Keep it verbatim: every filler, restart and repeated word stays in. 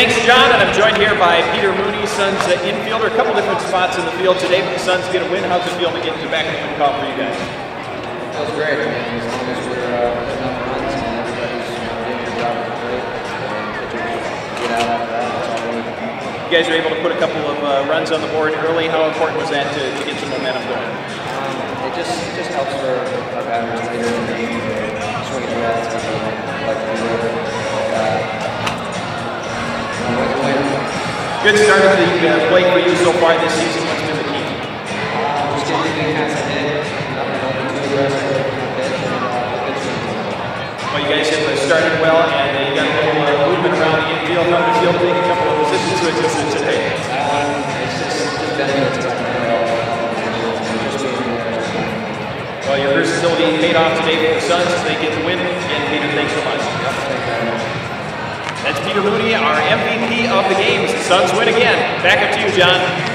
Thanks, John, and I'm joined here by Peter Mooney, Suns uh, infielder. A couple different spots in the field today, but the Suns get a win. How's it feel to get into back in the win call for you guys? Feels great, man. As long as we're uh, putting up runs and everybody's doing their job at the plate, and pitchers get out after that, that's all we need. You guys are able to put a couple of uh, runs on the board early. How important was that to, to get some momentum going? Um, it just it just helps for our batters later in the game, swinging the bats, like we were. Uh, Good start to the uh, plate for you so far this season. What's been the key? Uh, just getting the hands ahead, not being too aggressive with the pitch, and uh, pitching. Well, you guys have started well, and uh, you got a little uh, movement around the infield. How did it feel to take a couple of position switches today? Um, it's just, just benefits right now. Well, your versatility paid off today for the Suns as they get the win. Again, Peter, thanks so much. That's Peter Mooney, our M V P of the games. The Suns win again. Back up to you, John.